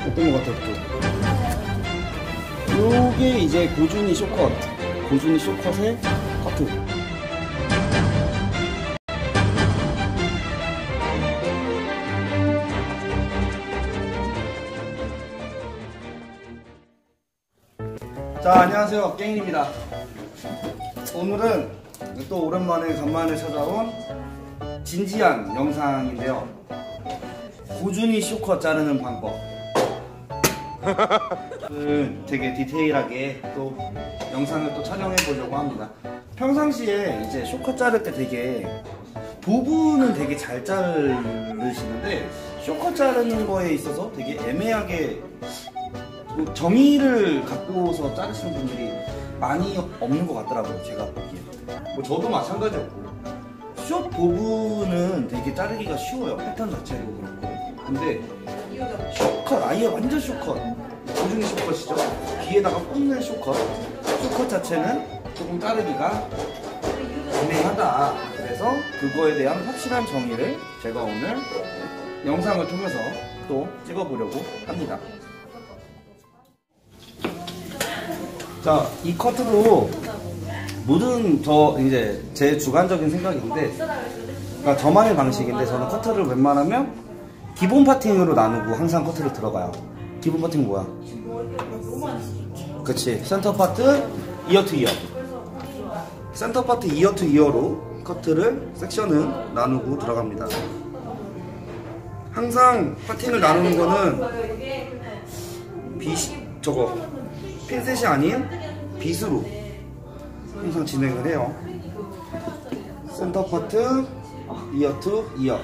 어떤 것 같아요? 요게 이제 고준위 쇼컷, 고준위 쇼컷의 커트. 자, 안녕하세요, 깽입니다. 오늘은 또 오랜만에 간만에 찾아온 진지한 영상인데요. 고준위 쇼컷 자르는 방법. 되게 디테일하게 또 영상을 또 촬영해 보려고 합니다. 평상시에 이제 쇼컷 자를 때 되게 부분은 되게 잘 자르시는데 쇼컷 자르는 거에 있어서 되게 애매하게 정의를 갖고서 자르시는 분들이 많이 없는 것 같더라고요, 제가 보기에. 뭐 저도 마찬가지였고, 숏 부분은 되게 자르기가 쉬워요, 패턴 자체도 그렇고. 근데 쇼컷, 아예 완전 쇼컷, 고준위 쇼컷이죠. 귀에다가 꽂는 쇼컷, 쇼컷 자체는 조금 자르기가 애매하다. 그래서 그거에 대한 확실한 정의를 제가 오늘 영상을 통해서 또 찍어보려고 합니다. 자, 이 커트로 모든 이제 제 주관적인 생각인데, 그러니까 저만의 방식인데, 저는 커트를 웬만하면 기본 파팅으로 나누고 항상 커트를 들어가요. 기본 파팅 뭐야? 그치, 센터 파트 이어 투 이어, 센터 파트 이어 투 이어로 커트를 섹션은 나누고 들어갑니다. 항상 파팅을 나누는 거는 핀셋이 아닌 빗으로 항상 진행을 해요. 센터 파트 이어 투 이어,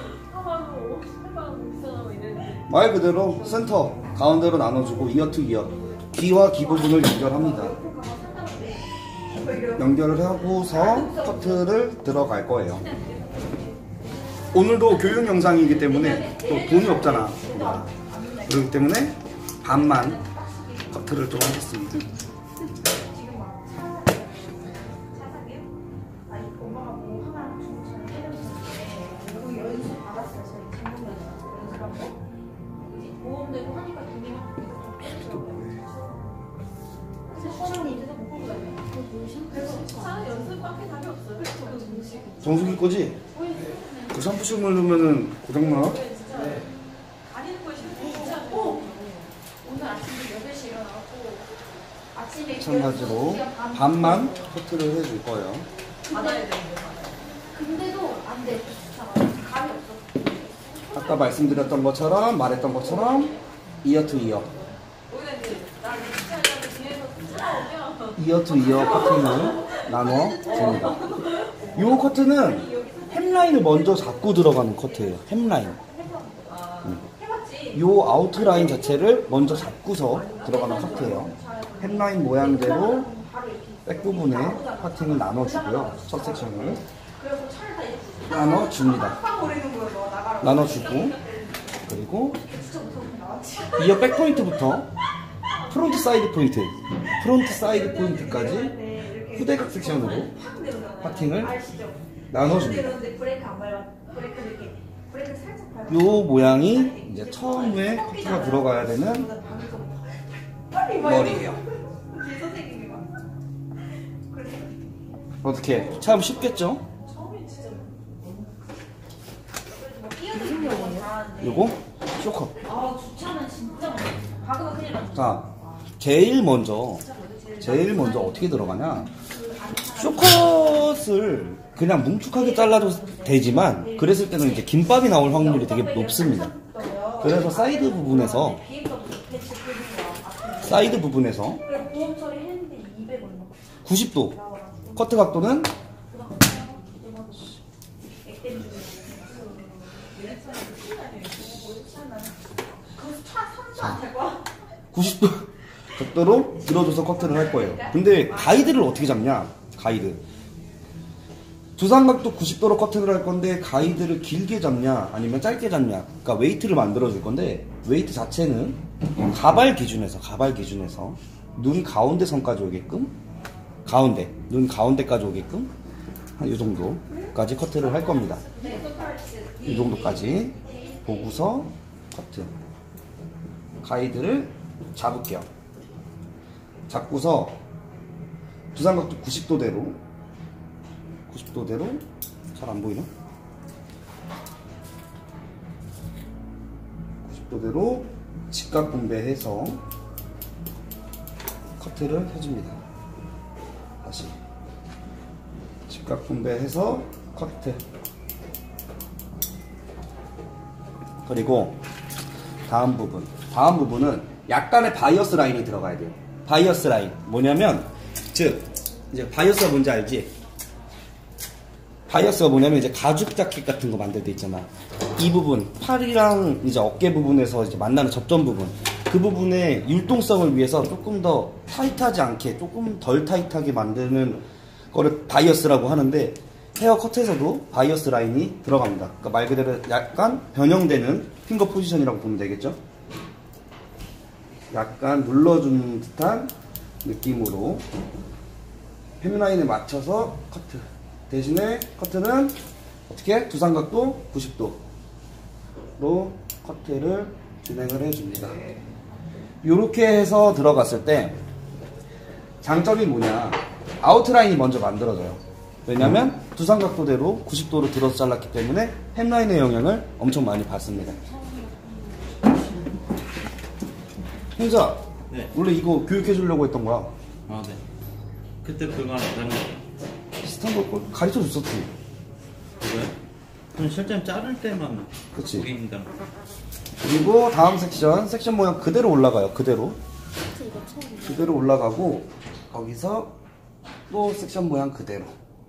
말 그대로 센터 가운데로 나눠주고 이어 투 이어, 귀와 귀 부분을 연결합니다. 연결을 하고서 커트를 들어갈 거예요. 오늘도 교육 영상이기 때문에 또 돈이 없잖아. 그렇기 때문에 반만 커트를 좀 하겠습니다. 정수기 거지? 그 샴푸심을 넣으면은 고장나? 마찬가지로 반만 커트를 해줄 거예요. 근데도 안 돼. 감이 없어. 아까 말씀드렸던 것처럼, 말했던 것처럼 이어 투 이어, 이어 투 이어 커팅을 나눠 줍니다. 이 커트는 햄라인을 먼저 잡고 들어가는 커트예요. 햄라인. 이 아웃라인 자체를 먼저 잡고서 들어가는 커트예요. 햄라인 모양대로 백 부분에 파팅을 나눠주고요. 첫 섹션을 나눠줍니다. 나눠주고, 그리고 이어 백 포인트부터 프론트 사이드 포인트, 프론트 사이드 포인트까지 후대각 섹션으로 파팅을 나눠줍니다. 이 모양이 이제 처음에 커트가 들어가야 되는 머리예요. 어떻게? 참 쉽겠죠? 요거 쇼컷. 자, 제일 먼저 어떻게 들어가냐? 쇼컷을 그냥 뭉툭하게 잘라도 되지만, 그랬을 때는 이제 김밥이 나올 확률이 되게 높습니다. 그래서 사이드 부분에서 90도 커트 각도는 90도 각도로 들어줘서 커트를 할 거예요. 근데 가이드를 어떻게 잡냐? 가이드 두상각도 90도로 커트를 할 건데, 가이드를 길게 잡냐 아니면 짧게 잡냐, 그러니까 웨이트를 만들어 줄 건데, 웨이트 자체는 가발 기준에서 눈 가운데 선까지 오게끔, 눈 가운데까지 오게끔 한 이 정도까지 커트를 할 겁니다. 이 정도까지 보고서 커트. 가이드를 잡을게요. 잡고서 두삼각도 90도대로 잘 안 보이나? 90도대로 직각 분배해서 커트를 해줍니다. 다시 직각 분배해서 커트. 그리고 다음 부분은 약간의 바이어스 라인이 들어가야 돼요. 바이어스 라인 뭐냐면, 즉 이제 바이어스가 뭔지 알지? 바이어스가 뭐냐면 이제 가죽 자켓 같은 거 만들 때 있잖아. 이 부분, 팔이랑 이제 어깨 부분에서 이제 만나는 접점 부분, 그 부분의 율동성을 위해서 조금 더 타이트하지 않게, 조금 덜 타이트하게 만드는 거를 바이어스라고 하는데, 헤어 컷에서도 바이어스 라인이 들어갑니다. 그러니까 말 그대로 약간 변형되는 핑거 포지션이라고 보면 되겠죠? 약간 눌러주는 듯한 느낌으로 햄라인에 맞춰서 커트. 대신에 커트는 어떻게? 두삼각도 90도로 커트를 진행을 해줍니다. 이렇게 해서 들어갔을 때 장점이 뭐냐? 아웃라인이 먼저 만들어져요. 왜냐면 두삼각도대로 90도로 들어서 잘랐기 때문에 햄라인의 영향을 엄청 많이 받습니다. 형자, 네. 원래 이거 교육해 주려고 했던 거야. 아, 네. 그때 그거랑 다른 거. 비슷한 걸 가르쳐 줬었지. 그거요? 그럼 실제 자를 때만. 그치. 그게 힘들어. 그리고 다음 섹션 모양 그대로 올라가요. 그대로 올라가고, 거기서 또 섹션 모양 그대로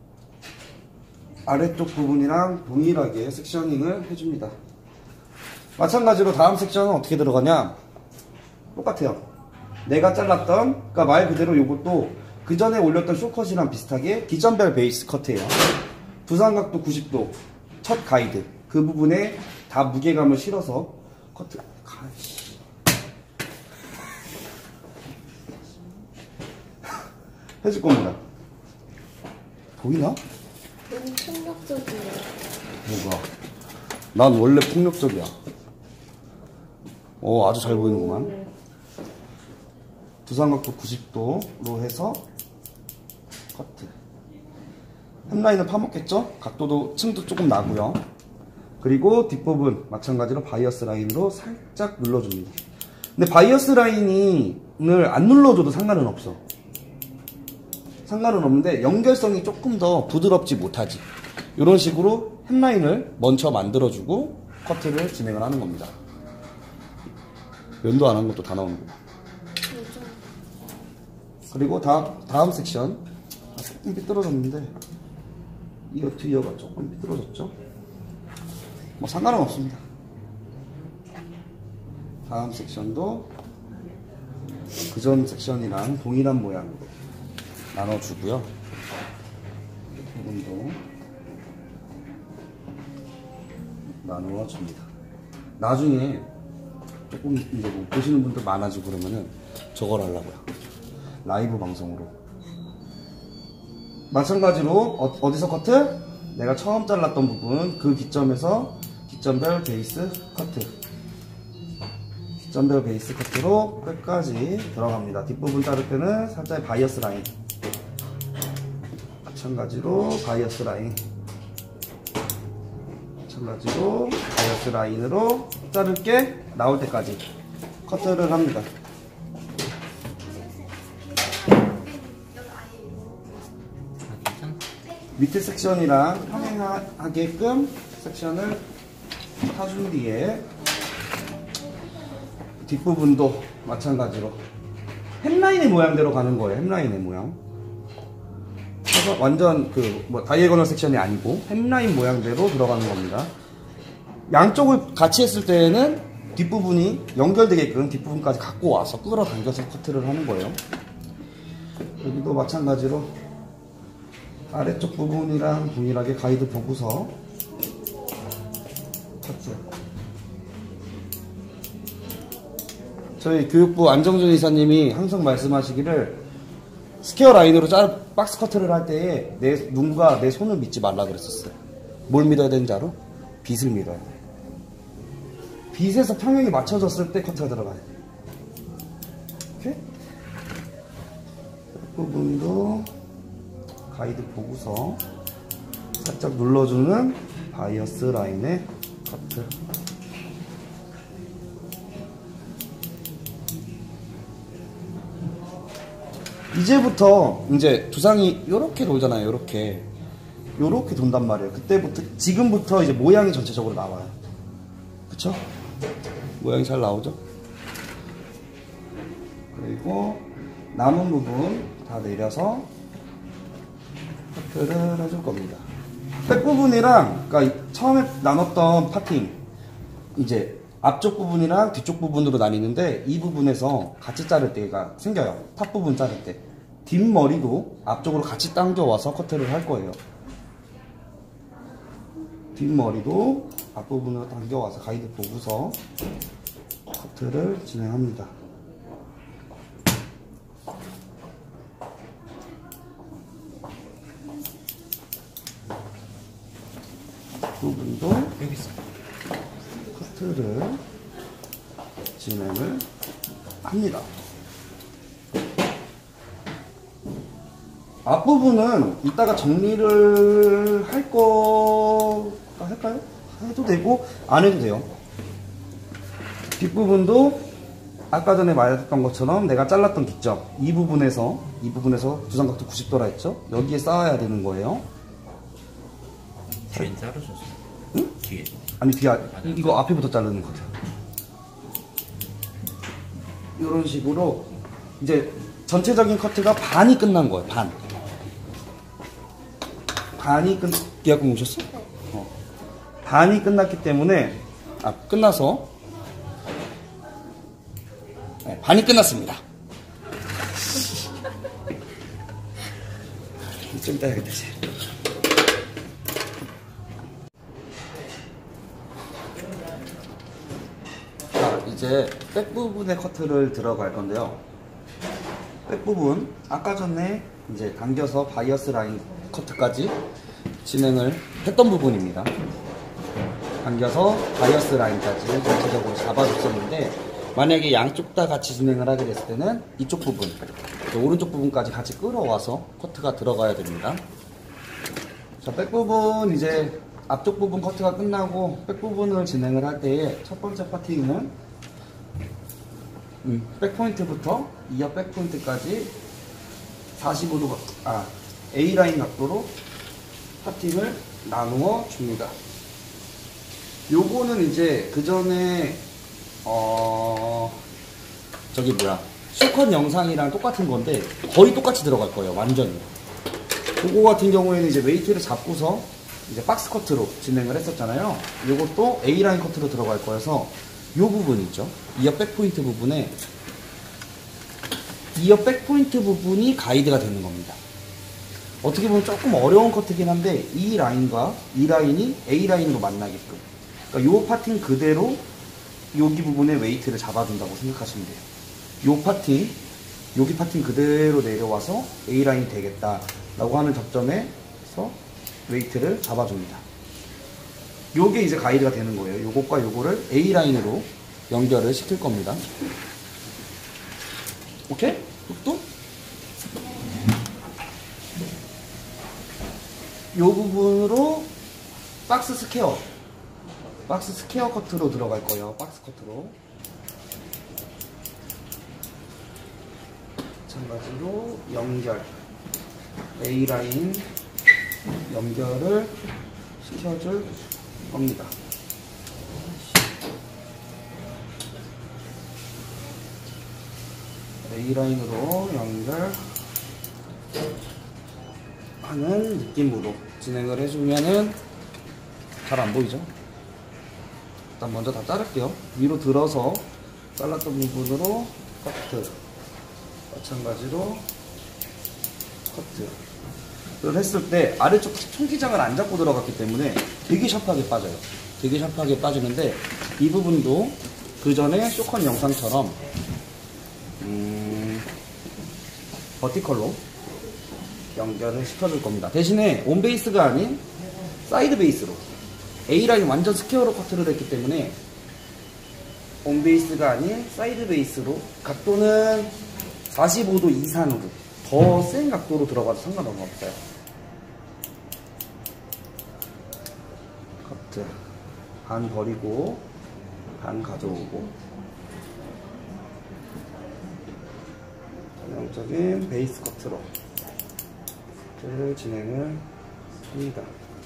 아래쪽 부분이랑 동일하게 섹셔닝을 해줍니다. 마찬가지로 다음 섹션은 어떻게 들어가냐? 똑같아요. 내가 잘랐던, 그러니까 말 그대로 요것도 그 전에 올렸던 쇼컷이랑 비슷하게 기점별 베이스 커트예요. 두삼각도 90도 첫 가이드, 그 부분에 다 무게감을 실어서 커트. 해줄 겁니다. 보이나? 너무 폭력적이에요. 뭐가? 난 원래 폭력적이야. 아주 잘 보이는구만. 두삼각도 90도로 해서 커트. 햄라인을 파먹겠죠? 각도도, 층도 조금 나고요. 그리고 뒷부분 마찬가지로 바이어스 라인으로 살짝 눌러줍니다. 근데 바이어스 라인을 안 눌러줘도 상관은 없어. 상관은 없는데 연결성이 조금 더 부드럽지 못하지. 이런 식으로 햄라인을 먼저 만들어주고 커트를 진행을 하는 겁니다. 면도 안 한 것도 다 나오는 거고. 그리고 다음 섹션. 조금 삐뚤어졌는데, 이거 뒤에가 조금 삐뚤어졌죠? 뭐 상관은 없습니다. 다음 섹션도 그 전 섹션이랑 동일한 모양으로 나눠주고요. 부분도 나누어 줍니다. 나중에 조금 이제 뭐 보시는 분들 많아지고 그러면은 저걸 하려고요. 라이브 방송으로. 마찬가지로 어디서 커트? 내가 처음 잘랐던 부분 그 기점에서 기점별 베이스 커트. 기점별 베이스 커트로 끝까지 들어갑니다. 뒷부분 자를 때는 살짝 바이어스 라인. 마찬가지로 바이어스 라인. 마찬가지로 바이어스 라인으로 자를 게 나올 때까지 커트를 합니다. 밑에 섹션이랑 평행하게끔 섹션을 타준 뒤에 뒷부분도 마찬가지로 햄라인의 모양대로 가는 거예요. 햄라인의 모양. 그래서 완전 다이애고널 섹션이 아니고 햄라인 모양대로 들어가는 겁니다. 양쪽을 같이 했을 때에는 뒷부분이 연결되게끔 뒷부분까지 갖고 와서 끌어당겨서 커트를 하는 거예요. 여기도 마찬가지로 아래쪽 부분이랑 동일하게 가이드 보고서 커트. 저희 교육부 안정준 이사님이 항상 말씀하시기를 스퀘어 라인으로 박스 커트를 할 때에 내 눈과 내 손을 믿지 말라 그랬었어요. 뭘 믿어야 되는지 알아? 빛을 믿어야 돼. 빛에서 평형이 맞춰졌을 때 커트가 들어가요. 이렇게 부분도 가이드 보고서 살짝 눌러주는 바이어스 라인의 커트. 이제부터 이제 두상이 요렇게 돌잖아요. 요렇게 돈단 말이에요. 그때부터 지금부터 이제 모양이 전체적으로 나와요. 그쵸? 모양이 잘 나오죠? 그리고 남은 부분 다 내려서 커트를 해줄 겁니다. 백 부분이랑, 그러니까 처음에 나눴던 파팅, 이제 앞쪽 부분이랑 뒤쪽 부분으로 나뉘는데, 이 부분에서 같이 자를 때가 생겨요. 탑 부분 자를 때. 뒷머리도 앞쪽으로 같이 당겨와서 커트를 할 거예요. 뒷머리도 앞부분으로 당겨와서 가이드 보고서 커트를 진행합니다. 부분도 여기 있어. 커트를 진행을 합니다. 앞부분은 이따가 정리를 할 거가 할까요? 해도 되고 안 해도 돼요. 뒷부분도 아까 전에 말했던 것처럼 내가 잘랐던 기점 이 부분에서 두상각도 90도라 했죠? 여기에 쌓아야 되는 거예요. 뒤에 자르셨어요? 응? 뒤에. 아니 뒤에 이거 앞에부터 자르는 거죠. 이런 식으로 이제 전체적인 커트가 반이 끝난 거예요. 반이 계약금 오셨어? 반이 끝났기 때문에 끝나서 네, 반이 끝났습니다. 좀 이따 해야겠다 이제. 자, 이제 백 부분의 커트를 들어갈 건데요. 백 부분 아까 전에 이제 당겨서 바이어스 라인 커트까지 진행을 했던 부분입니다. 당겨서 바이어스 라인까지 전체적으로 잡아줬었는데, 만약에 양쪽 다 같이 진행을 하게 됐을 때는 이쪽 부분, 오른쪽 부분까지 같이 끌어와서 커트가 들어가야 됩니다. 자, 백 부분 이제 앞쪽 부분 커트가 끝나고 백 부분을 진행을 할 때에 첫 번째 파팅은 백 포인트부터 2옆 백 포인트까지 45도 A라인 각도로 파팅을 나누어 줍니다. 요거는 이제 그 전에 실컷 영상이랑 똑같은 건데 거의 똑같이 들어갈 거예요. 완전히. 그거 같은 경우에는 이제 웨이트를 잡고서 이제 박스 커트로 진행을 했었잖아요. 요것도 A라인 커트로 들어갈 거여서 요 부분 있죠. 2옆 백포인트 부분에 2옆 백포인트 부분이 가이드가 되는 겁니다. 어떻게 보면 조금 어려운 커트긴 한데 이 라인과 이 라인이 A라인으로 만나게끔, 그러니까 요 파팅 그대로 여기 부분에 웨이트를 잡아준다고 생각하시면 돼요. 요 파팅, 여기 파팅 그대로 내려와서 A라인이 되겠다 라고 하는 접점에서 웨이트를 잡아줍니다. 요게 이제 가이드가 되는 거예요. 요것과 요거를 A라인으로 연결을 시킬 겁니다. 오케이? 또? 요 부분으로 박스 스퀘어 커트로 들어갈 거예요. 박스 커트로. 마찬가지로 연결, A라인 연결을 시켜줄 겁니다. A라인으로 연결하는 느낌으로 진행을 해주면은 잘 안 보이죠? 일단 먼저 다 자를게요. 위로 들어서 잘랐던 부분으로 커트, 마찬가지로 커트를 했을 때 아래쪽 총기장을 안 잡고 들어갔기 때문에 되게 샤프하게 빠져요. 되게 샤프하게 빠지는데 이 부분도 그 전에 쇼컨 영상처럼 버티컬로 연결을 시켜줄 겁니다. 대신에 온 베이스가 아닌 사이드 베이스로, A라인 완전 스퀘어로 커트를 했기 때문에 온 베이스가 아닌 사이드 베이스로, 각도는 45도 이상으로 더 센 각도로 들어가도 상관은 없어요. 커트 반 버리고 반 가져오고 전형적인 베이스 커트로 커트를 진행을 합니다.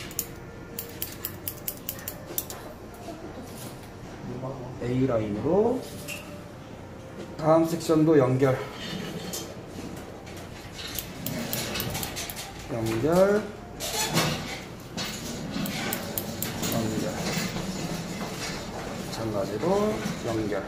A라인으로 다음 섹션도 연결 마찬가지로 연결.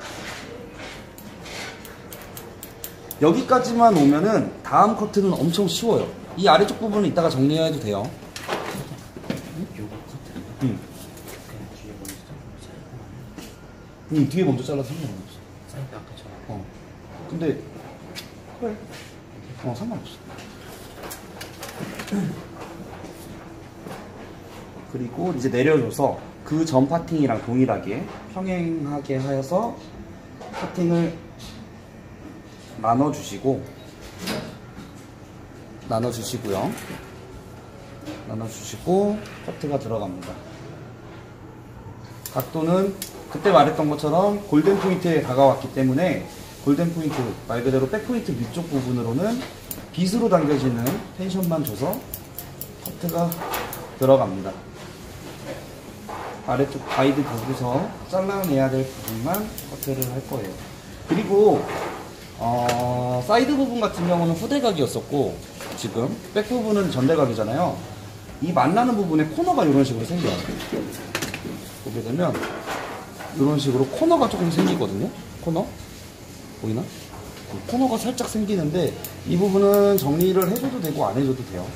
여기까지만 오면은 다음 커트는 엄청 쉬워요. 이 아래쪽 부분은 이따가 정리해도 돼요. 요거 커트. 응. 그냥 뒤에 먼저 잘라. 뒤에 먼저 잘라서 상관없어. 사이드 아까처럼. 근데 그래. 상관없어. 그리고 이제 내려줘서 그 전 파팅이랑 동일하게 평행하게 하여서 파팅을 나눠주시고요. 나눠주시고 커트가 들어갑니다. 각도는 그때 말했던 것처럼 골든 포인트에 다가왔기 때문에 골든 포인트, 말 그대로 백 포인트 위쪽 부분으로는 빗으로 당겨지는 텐션만 줘서 커트가 들어갑니다. 아래쪽 가이드 보고서 잘라내야 될 부분만 커트를 할 거예요. 그리고 사이드 부분 같은 경우는 후대각이었었고 지금 백 부분은 전대각이잖아요. 이 만나는 부분에 코너가 이런 식으로 생겨요. 보게 되면 이런 식으로 코너가 조금 생기거든요. 코너 보이나? 코너가 살짝 생기는데 이 부분은 정리를 해줘도 되고 안 해줘도 돼요.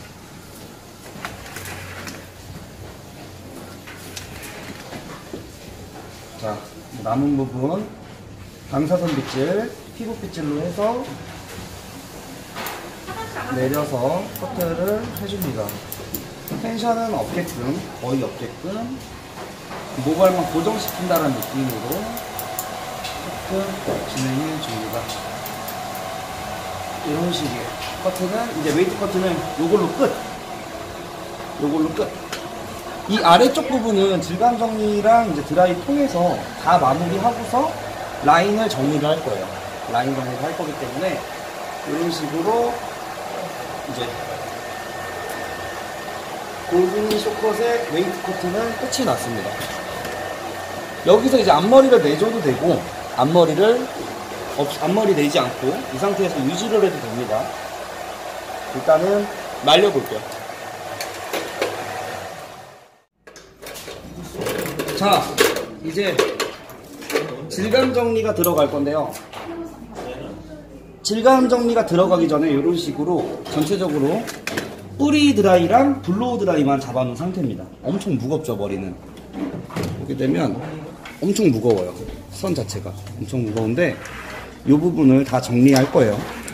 자, 남은 부분 방사선 빗질, 피부 빗질로 해서 내려서 커트를 해줍니다. 텐션은 없게끔, 거의 없게끔 모발만 고정시킨다는 느낌으로 커트 진행해 줍니다. 이런 식의 커트는 이제 웨이트 커트는 요걸로 끝. 이 아래쪽 부분은 질감 정리랑 이제 드라이 통해서 다 마무리하고서 라인을 정리를 할 거예요. 라인 정리를 할 거기 때문에 이런 식으로 이제 골든 쇼컷의 웨이트 커트는 끝이 났습니다. 여기서 이제 앞머리를 내줘도 되고 앞머리 내지 않고 이 상태에서 유지를 해도 됩니다. 일단은 말려볼게요. 자, 이제 질감 정리가 들어갈 건데요. 질감 정리가 들어가기 전에 이런 식으로 전체적으로 뿌리 드라이랑 블로우 드라이만 잡아놓은 상태입니다. 엄청 무겁죠, 머리는. 보게 되면 엄청 무거워요. 선 자체가 엄청 무거운데 이 부분을 다 정리할 거예요.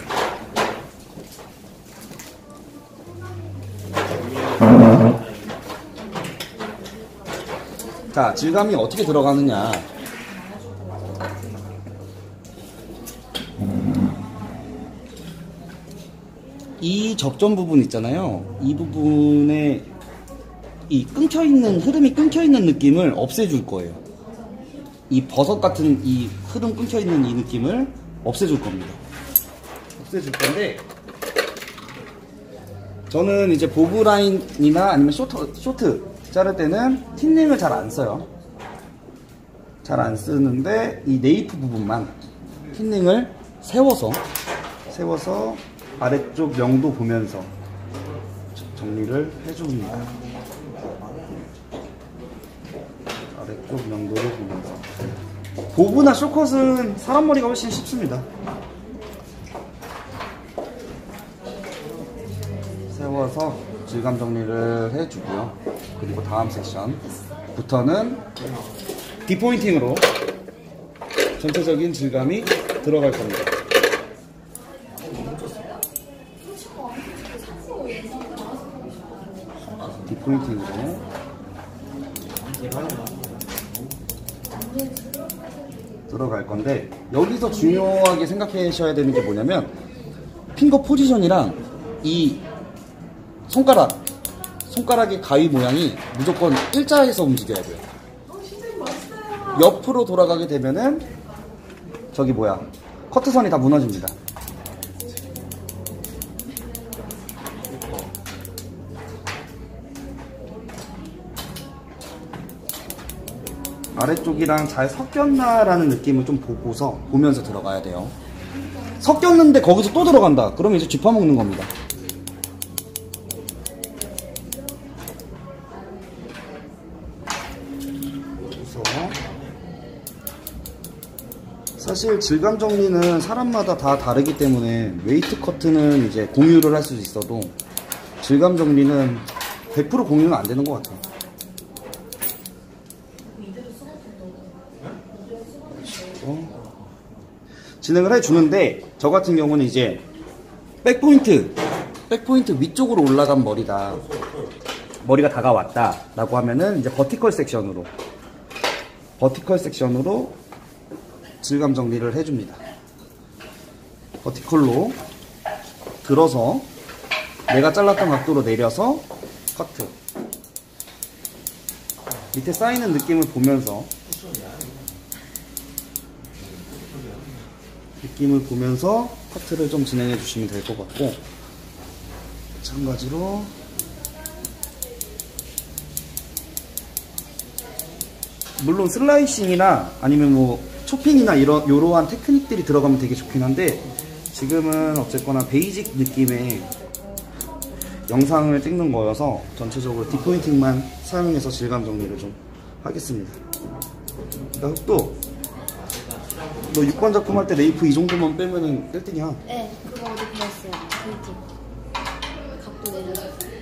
자, 질감이 어떻게 들어가느냐. 이 접점 부분 있잖아요. 이 부분에 이 끊겨있는, 흐름이 끊겨있는 느낌을 없애줄 거예요. 이 버섯 같은 이 흐름 끊겨있는 이 느낌을 없애줄 겁니다. 없애줄 건데, 저는 이제 보브 라인이나 아니면 쇼트 자를 때는 틴닝을 잘 안 써요. 잘 안 쓰는데 이 네이프 부분만 틴닝을 세워서 아래쪽 명도 보면서 정리를 해줍니다. 아래쪽 명도를 보면서. 보브나 쇼컷은 사람 머리가 훨씬 쉽습니다. 세워서 질감 정리를 해주고요. 그리고 다음 섹션부터는 디포인팅으로 전체적인 질감이 들어갈 겁니다. 디포인팅으로 들어갈 건데, 여기서 중요하게 생각하셔야 되는 게 뭐냐면 핑거 포지션이랑 이 손가락의 가위 모양이 무조건 일자에서 움직여야 돼요. 옆으로 돌아가게 되면은 저기 뭐야, 커트선이 다 무너집니다. 아래쪽이랑 잘 섞였나라는 느낌을 좀 보면서 들어가야 돼요. 섞였는데 거기서 또 들어간다. 그러면 이제 쥐파먹는 겁니다. 그래서 사실 질감 정리는 사람마다 다 다르기 때문에 웨이트 커트는 이제 공유를 할 수 있어도 질감 정리는 100% 공유는 안 되는 것 같아요. 진행을 해주는데, 저 같은 경우는 이제 백포인트 위쪽으로 올라간 머리가 다가왔다 라고 하면은 이제 버티컬 섹션으로 질감 정리를 해줍니다. 버티컬로 들어서 내가 잘랐던 각도로 내려서 커트, 밑에 쌓이는 느낌을 보면서 커트를 좀 진행해 주시면 될 것 같고, 마찬가지로 물론 슬라이싱이나 아니면 뭐 초핑이나 요러한 테크닉들이 들어가면 되게 좋긴 한데, 지금은 어쨌거나 베이직 느낌의 영상을 찍는 거여서 전체적으로 딥포인팅만 사용해서 질감 정리를 좀 하겠습니다. 일단 흑도 너 6번 작품 할 때 레이프 이 정도만 빼면은 1등이야. 네, 그거 어디 배웠어요. 포인팅. 각도 내려서.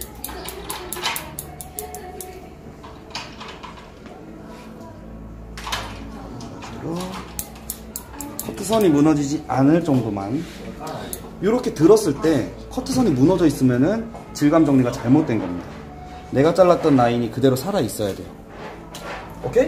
커트선이 무너지지 않을 정도만. 이렇게 들었을 때 커트선이 무너져 있으면은 질감 정리가 잘못된 겁니다. 내가 잘랐던 라인이 그대로 살아 있어야 돼요. 오케이?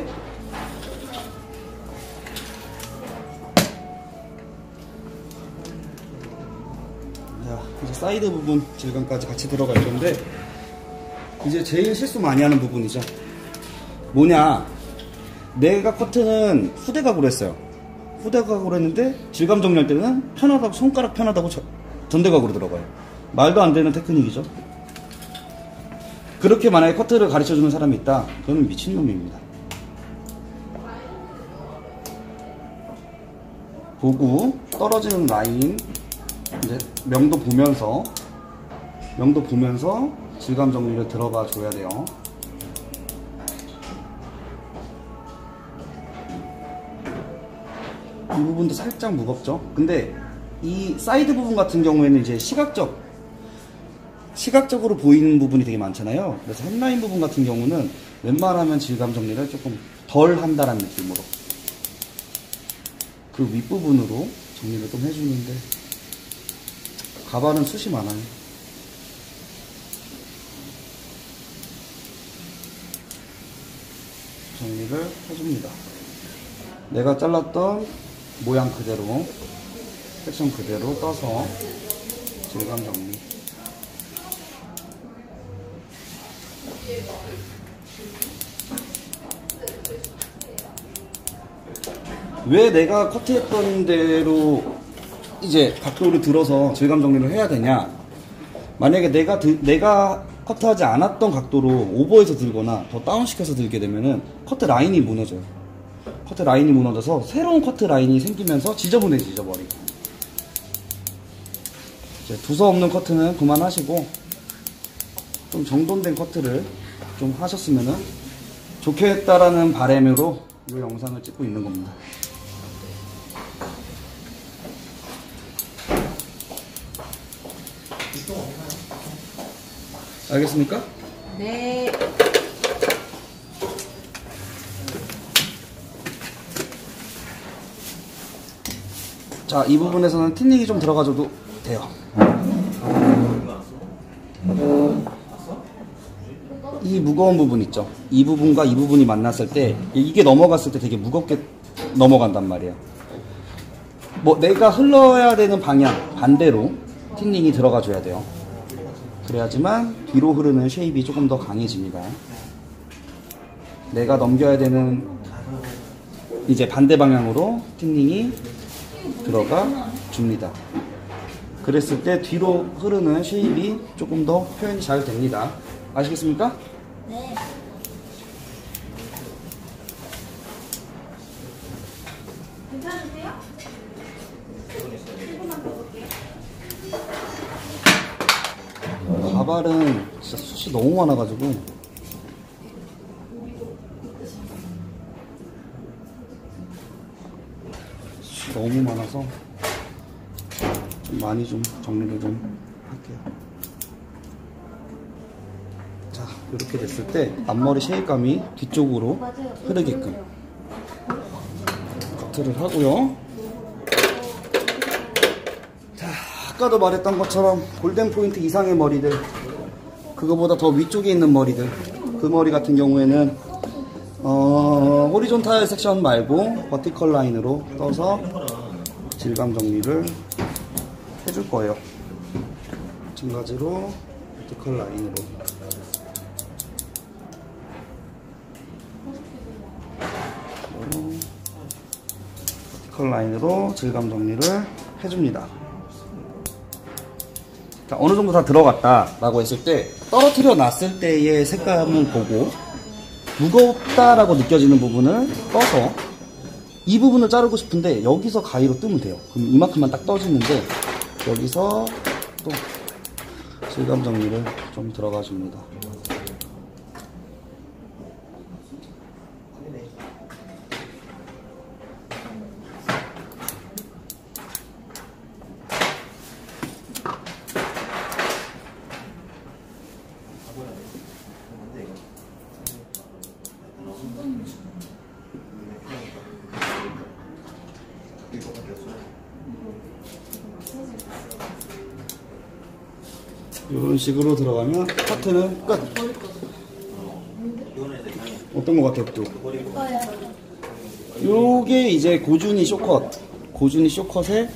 이제 사이드 부분 질감까지 같이 들어갈 건데, 이제 제일 실수 많이 하는 부분이죠. 뭐냐, 내가 커트는 후대각으로 했어요. 후대각으로 했는데 질감 정리할 때는 편하다고, 손가락 편하다고 전대각으로 들어가요. 말도 안 되는 테크닉이죠. 그렇게 만약에 커트를 가르쳐주는 사람이 있다, 저는 미친놈입니다. 보고 떨어지는 라인 이제 명도 보면서 질감 정리를 들어가 줘야 돼요. 이 부분도 살짝 무겁죠? 근데 이 사이드 부분 같은 경우에는 이제 시각적으로 보이는 부분이 되게 많잖아요. 그래서 햄라인 부분 같은 경우는 웬만하면 질감 정리를 조금 덜 한다는 느낌으로 그 윗부분으로 정리를 좀 해주는데, 가발은 숱이 많아요. 정리를 해줍니다. 내가 잘랐던 모양 그대로, 섹션 그대로 떠서 질감 정리. 왜 내가 커트했던 대로 이제 각도를 들어서 질감 정리를 해야 되냐? 만약에 내가 커트하지 않았던 각도로 오버해서 들거나 더 다운시켜서 들게 되면은 커트 라인이 무너져요. 커트 라인이 무너져서 새로운 커트 라인이 생기면서 지저분해지죠, 머리가. 이제 두서없는 커트는 그만하시고 좀 정돈된 커트를 좀 하셨으면은 좋겠다라는 바람으로 이 영상을 찍고 있는 겁니다. 알겠습니까? 네. 자, 이 부분에서는 틴닝이 좀 들어가줘도 돼요. 이 무거운 부분 있죠? 이 부분과 이 부분이 만났을 때, 이게 넘어갔을 때 되게 무겁게 넘어간단 말이에요. 뭐 내가 흘러야 되는 방향 반대로 틴닝이 들어가 줘야 돼요. 그래야지만 뒤로 흐르는 쉐입이 조금 더 강해집니다. 내가 넘겨야 되는 이제 반대 방향으로 틴닝이 들어가 줍니다. 그랬을 때 뒤로 흐르는 쉐입이 조금 더 표현이 잘 됩니다. 아시겠습니까? 네. 괜찮으세요? 가발은 진짜 숱이 너무 많아가지고 숱이 너무 많아서 좀 많이 좀 정리를 좀 할게요. 자, 이렇게 됐을 때 앞머리 쉐입감이 뒤쪽으로 흐르게끔 커트를 하고요. 자, 아까도 말했던 것처럼 골든 포인트 이상의 머리들, 그거보다 더 위쪽에 있는 머리들, 그 머리 같은 경우에는 호리존탈 섹션 말고 버티컬 라인으로 떠서 질감 정리를 해줄 거예요. 마찬가지로 버티컬 라인으로 버티컬 라인으로 질감 정리를 해줍니다. 자, 어느 정도 다 들어갔다 라고 했을 때 떨어뜨려 놨을 때의 색감을 보고 무겁다라고 느껴지는 부분을 떠서 이 부분을 자르고 싶은데 여기서 가위로 뜨면 돼요. 그럼 이만큼만 딱 떠지는데 여기서 또 질감 정리를 좀 들어가 줍니다. 이런 식으로 들어가면 커트는 끝. 어떤 것 같아요, 또? 요게 이제 고준이 쇼컷의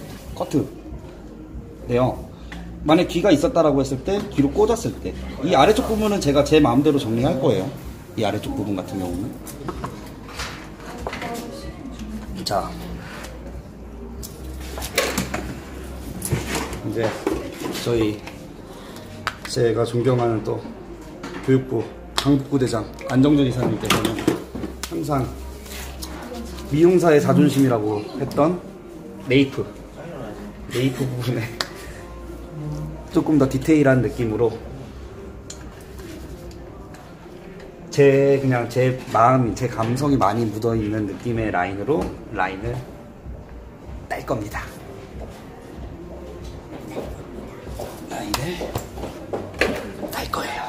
커트인데요. 만약 귀가 있었다라고 했을 때, 귀로 꽂았을 때, 이 아래쪽 부분은 제가 제 마음대로 정리할 거예요. 이 아래쪽 부분 같은 경우는. 자, 이제 제가 존경하는 또 교육부 강북부대장 안정준 이사님께서는 항상 미용사의 자존심이라고 했던 네이프 부분에 조금 더 디테일한 느낌으로 제 마음, 제 감성이 많이 묻어있는 느낌의 라인을 딸 겁니다. 라인을 딸 거예요.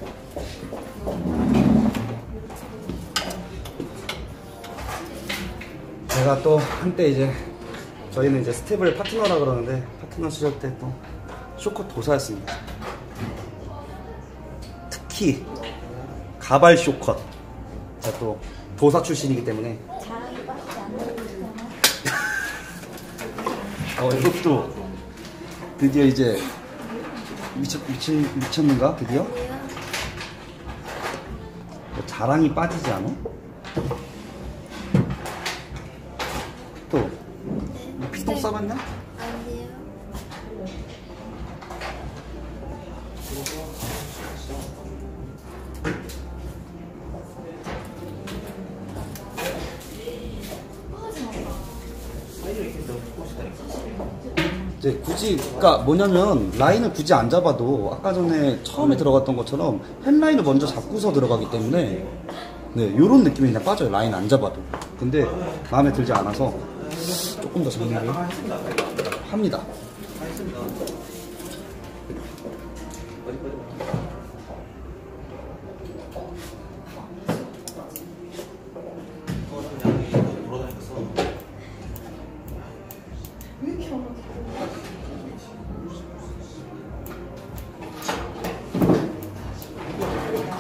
제가 또 한때 이제 저희는 이제 스텝을 파트너라 그러는데 파트너 시절 때 또 쇼컷 도사였습니다. 특히 가발 쇼컷. 제가 또 도사 출신이기 때문에 자랑이 빠지지 않는 이것도 드디어 이제 미쳤는가? 드디어? 뭐 자랑이 빠지지 않아? 또 피똥 싸봤냐? 아니에요. 이제 굳이, 그니까 뭐냐면 라인을 굳이 안 잡아도 아까 전에 처음에 들어갔던 것처럼 햄라인을 먼저 잡고서 들어가기 때문에 네, 요런 느낌이 그냥 빠져요. 라인 안 잡아도. 근데 마음에 들지 않아서 조금 더 정리를 합니다.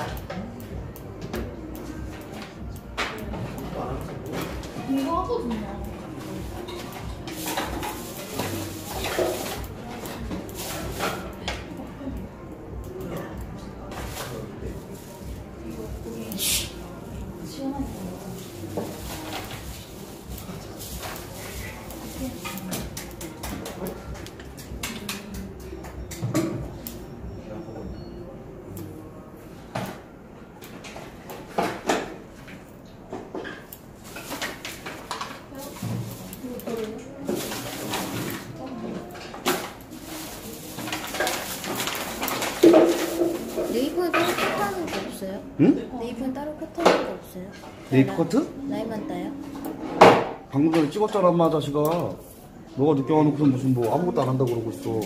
이거 하거든요. 네이버에 따로 컷하는 거 없어요? 응? 네이버에 따로 컷하는 거 없어요? 네이버 커트? 라인만 따요? 방금 전에 찍었잖아, 엄마 자식아. 너가 늦게 와놓고서 무슨 뭐 아무것도 안 한다고 그러고 있어.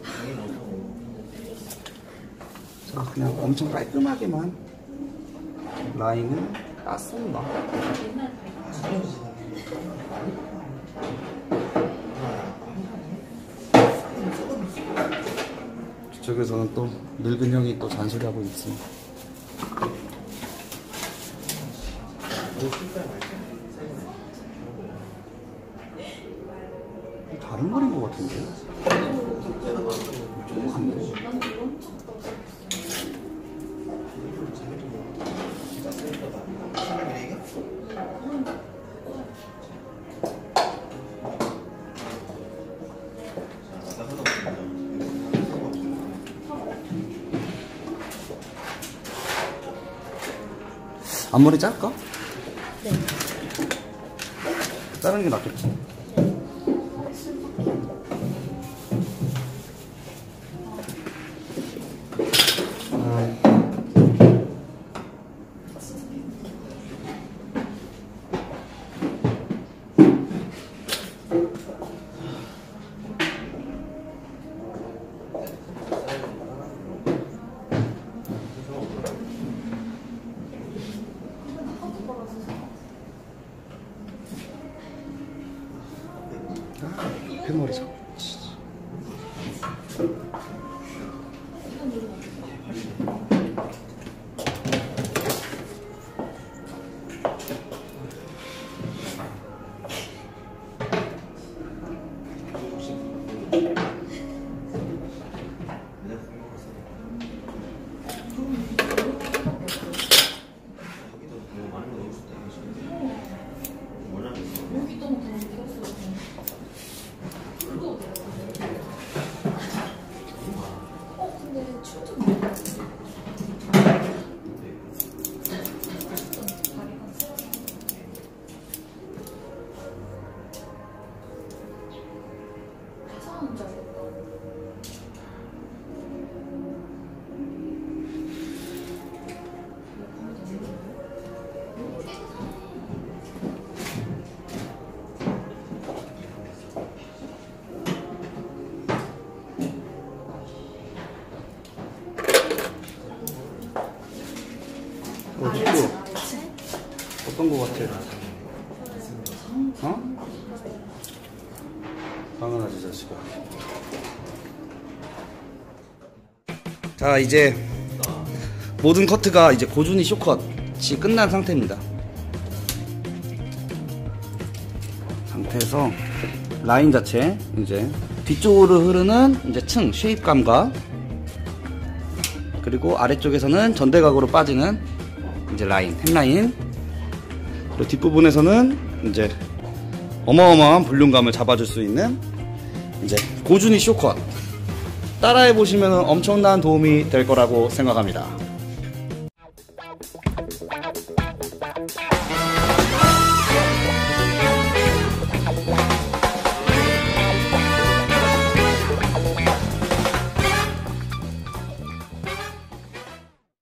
자, 그냥 엄청 깔끔하게만 라인을 땄습니다. 저쪽에서는 또 늙은 형이 또 잔소리하고 있습니다. 다른 거인 것 같은데? 조금한데? 앞머리 자를까? 네. 자르는 게 낫겠지? 뱃머리 잡고. 어떤 거 같아? 어? 당연하지, 자식아. 자, 이제 모든 커트가 이제 고준이 쇼컷이 끝난 상태입니다. 상태에서 라인 자체 이제 뒤쪽으로 흐르는 이제 층 쉐입감과 그리고 아래쪽에서는 전대각으로 빠지는 이제 라인, 햄라인, 그리고 뒷부분에서는 이제 어마어마한 볼륨감을 잡아줄 수 있는 이제 고준이 쇼컷 따라해 보시면 엄청난 도움이 될 거라고 생각합니다.